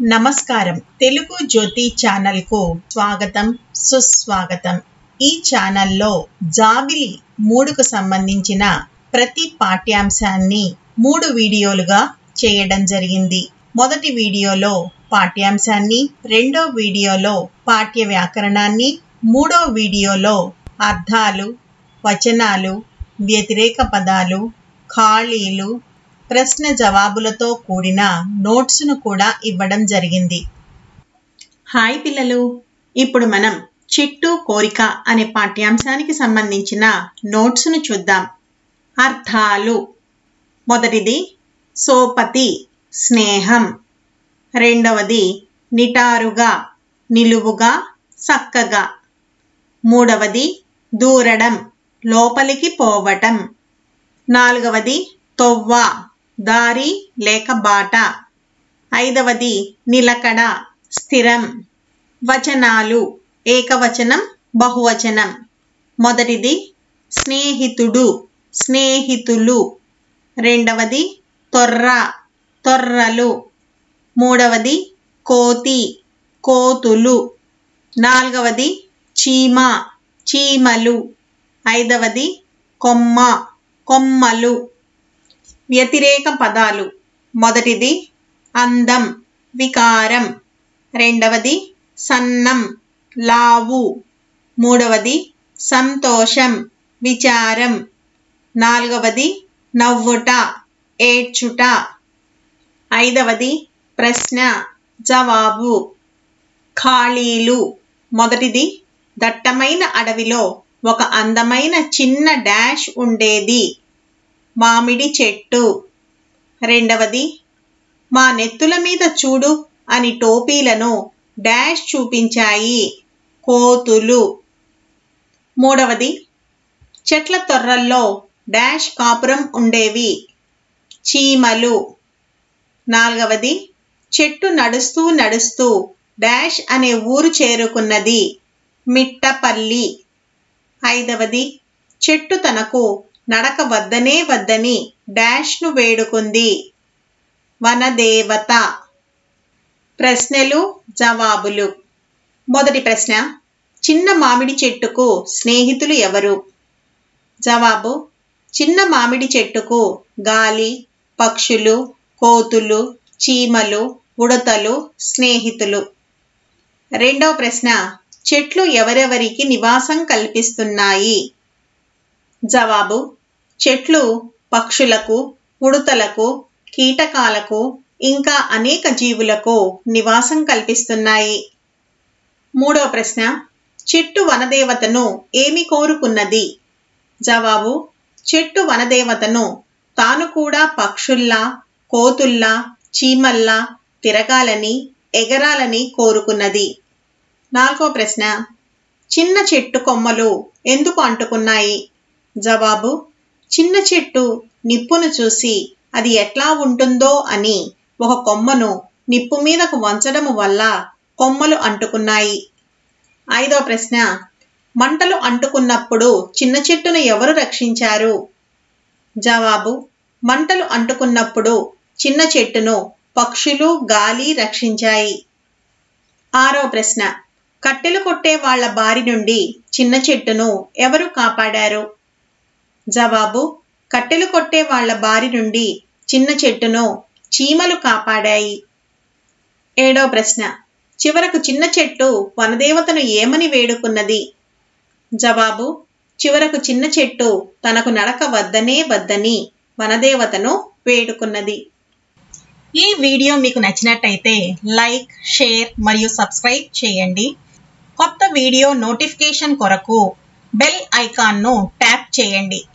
నమస్కారం తెలుగు జ్యోతి ఛానల్ కు స్వాగతం సుస్వాగతం। ఈ ఛానల్లో జాబిలి 3 కు సంబంధించిన ప్రతి పాఠ్యాంశాన్ని 3 వీడియోలుగా చేయడం జరిగింది। మొదటి వీడియోలో పాఠ్యాంశాన్ని, రెండో వీడియోలో పాఠ్య వ్యాకరణాన్ని, మూడో వీడియోలో అర్థాలు, వచనాలు, వ్యతిరేక పదాలు, ఖాళీలు, ప్రశ్న జవాబులతో కూడిన నోట్స్ ను కూడా ఇవ్వడం జరిగింది। హాయ్ పిల్లలు, ఇప్పుడు మనం చిట్టు కోరిక అనే పాఠ్యాంశానికి సంబంధించిన నోట్స్ ను చూద్దాం। అర్థాలు: మొదటిది సోపతి స్నేహం, రెండవది నిటారుగా నిలువుగా చక్కగా, మూడవది దూరడం లోపలికి పోవటం, నాలుగవది తొవ్వ దారి లేక బాట, ఐదవది నిలకడ స్థిరం। వచనాలు: ఏకవచనం బహువచనం। మొదటిది స్నేహితుడు స్నేహితులు, రెండవది తొర్ర తొర్రలు, మూడవది కోతి కోతులు, నాలుగవది చీమ చీమలు, ఐదవది కొమ్మ కొమ్మలు। వ్యతిరేక పదాలు: మొదటిది అందం వికారం, రెండవది సన్నం లావు, మూడవది సంతోషం విచారం, నాలుగవది నవ్వుట ఏడ్చుట, ఐదవది ప్రశ్న జవాబు। ఖాళీలు: మొదటిది దట్టమైన అడవిలో ఒక అందమైన చిన్న డాష్ ఉండేది, మామిడి చెట్టు, రెండవది మా నెత్తుల మీద చూడు అని టోపీలను డాష్ చూపించాయి, కోతులు, మూడవది చెట్ల తొర్రల్లో డాష్ కాపురం ఉండేవి, చీమలు, నాలుగవది చెట్టు నడుస్తూ నడుస్తూ డాష్ అనే ఊరు చేరుకున్నది, మిట్టపల్లి, ఐదవది చెట్టు తనకు నడక వద్దనే వద్దని డాష్ ను వేడుకుంది, వనదేవత। ప్రశ్నలు జవాబులు: మొదటి ప్రశ్న, చిన్న మామిడి చెట్టుకు స్నేహితులు ఎవరు? జవాబు: చిన్న మామిడి చెట్టుకు గాలి, పక్షులు, కోతులు, చీమలు, ఉడతలు స్నేహితులు। రెండవ ప్రశ్న, చెట్లు ఎవరెవరికి నివాసం కల్పిస్తున్నాయి? జవాబు: చెట్లు పక్షులకు, ఉడతలకు, కీటకాలకు ఇంకా అనేక జీవులకు నివాసం కల్పిస్తున్నాయి। మూడవ ప్రశ్న, చెట్టు వనదేవతను ఏమి కోరుకున్నది? జవాబు: చెట్టు వనదేవతను తాను కూడా పక్షుల్లా, కోతుల్లా, చీమల్లా తిరగాలని, ఎగరాలని కోరుకున్నది। నాలుగవ ప్రశ్న, చిన్న చెట్టు కొమ్మలు ఎందుకు అంటుకున్నాయి? జవాబు: చిన్న చెట్టు నిప్పును చూసి అది ఎట్లా ఉంటుందో అని ఒక కొమ్మను నిప్పు మీదకు వంచడము వల్ల కొమ్మలు అంటుకున్నాయి। ఐదవ ప్రశ్న, మంటలు అంటుకున్నప్పుడు చిన్న చెట్టును ఎవరు రక్షించారు? జవాబు: మంటలు అంటుకున్నప్పుడు చిన్న చెట్టును పక్షులు, గాలి రక్షించాయి। ఆరవ ప్రశ్న, కట్టెలు కొట్టే వాళ్ల బారి నుండి చిన్న చెట్టును ఎవరు కాపాడారు? జవాబు: కట్టెలు కొట్టే వాళ్ల బారి నుండి చిన్న చెట్టును చీమలు కాపాడాయి। ఏడవ ప్రశ్న, చివరకు చిన్న చెట్టు వనదేవతను ఏమని వేడుకున్నది? జవాబు: చివరకు చిన్న చెట్టు తనకు నడక వద్దనే వద్దని వనదేవతను వేడుకున్నది। ఈ వీడియో మీకు నచ్చినట్టయితే లైక్, షేర్ మరియు సబ్స్క్రైబ్ చేయండి। కొత్త వీడియో నోటిఫికేషన్ కొరకు బెల్ ఐకాన్ను ట్యాప్ చేయండి।